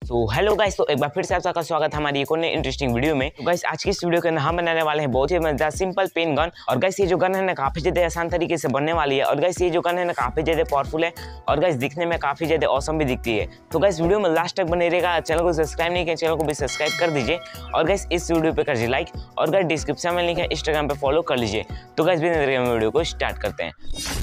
तो hello guys, तो एक बार फिर से आप सबका स्वागत है हमारी एक और नई इंटरेस्टिंग वीडियो में। तो गाइस आज की इस वीडियो के अंदर हम बनाने वाले हैं बहुत ही मजेदार सिंपल पेन गन। और गाइस ये जो गन है ना काफी ज्यादा आसान तरीके से बनने वाली है। और गाइस ये जो गन है ना काफी ज्यादा पावरफुल है और गाइस दिखने में काफी ज्यादा ऑसम भी दिखती है। तो गाइस वीडियो में लास्ट तक बने रहेगा। चैनल को सब्सक्राइब नहीं किया, चैनल को भी सब्सक्राइब कर दीजिए। और गाइस इस वीडियो पे कर दीजिए लाइक। और गाइस डिस्क्रिप्शन में लिंक है, इंस्टाग्राम पे फॉलो कर लीजिए। तो गाइस बिना देर के वीडियो को स्टार्ट करते हैं।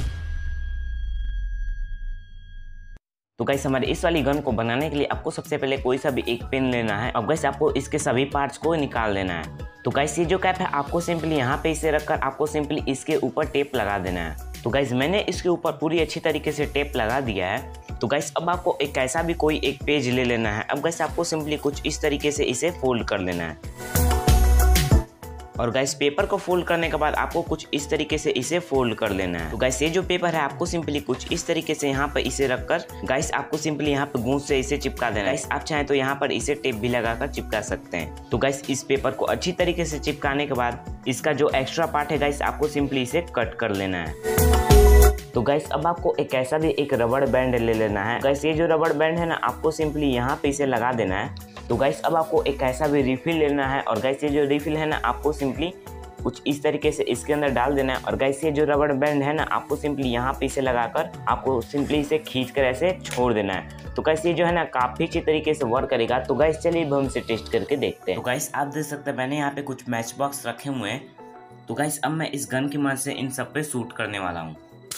तो गाइस हमारे इस वाली गन को बनाने के लिए आपको सबसे पहले कोई सा भी एक पेन लेना है और गाइस आपको इसके सभी पार्ट्स को निकाल देना है। तो गाइस ये जो कैप है आपको सिंपली यहाँ पे इसे रखकर आपको सिंपली इसके ऊपर टेप लगा देना है। तो गाइस मैंने इसके ऊपर पूरी अच्छी तरीके से टेप लगा दिया है। तो गाइस अब आपको एक ऐसा भी कोई एक पेज ले लेना है। अब गाइस आपको सिंपली कुछ इस तरीके से इसे फोल्ड कर लेना है। और गाइस पेपर को फोल्ड करने के बाद आपको कुछ इस तरीके से इसे फोल्ड कर लेना है। तो गाइस ये जो पेपर है आपको सिंपली कुछ इस तरीके से यहाँ पर इसे रखकर गाइस आपको सिंपली यहाँ पे गूंद से इसे चिपका देना है। गाइस आप चाहें तो यहाँ पर इसे टेप भी लगाकर चिपका सकते हैं। तो गाइस इस पेपर को अच्छी तरीके से चिपकाने के बाद इसका जो एक्स्ट्रा पार्ट है गाइस आपको सिंपली इसे कट कर लेना है। तो गाइस अब आपको एक ऐसा भी एक रबड़ बैंड ले लेना है। गाइस ये जो रबड़ बैंड है ना आपको सिंपली यहाँ पे इसे लगा देना है। तो गाइस अब आपको एक ऐसा भी रिफिल लेना है। और गाइस ये जो रिफिल है ना आपको सिंपली कुछ इस तरीके से इसके अंदर डाल देना है। और गाइस ये जो रबड़ बैंड है ना आपको सिंपली यहाँ पे इसे लगाकर आपको सिंपली इसे खींचकर ऐसे छोड़ देना है। तो गाइस ये जो है ना काफी अच्छी तरीके से वर्क करेगा। तो गाइस चलिए हम इसे टेस्ट करके देखते हैं। तो गाइस आप देख सकते हैं मैंने यहाँ पे कुछ मैच बॉक्स रखे हुए हैं। तो गाइस अब मैं इस गन की मदद से इन सब पे शूट करने वाला हूँ।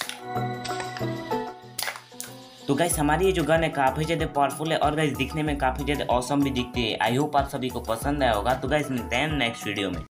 तो गाइस हमारी ये जो गन है काफी ज्यादा पावरफुल है और गाइस दिखने में काफी ज्यादा ऑसम भी दिखती है। आई होप आप सभी को पसंद आया होगा। तो गाइस मिलते हैं नेक्स्ट वीडियो में।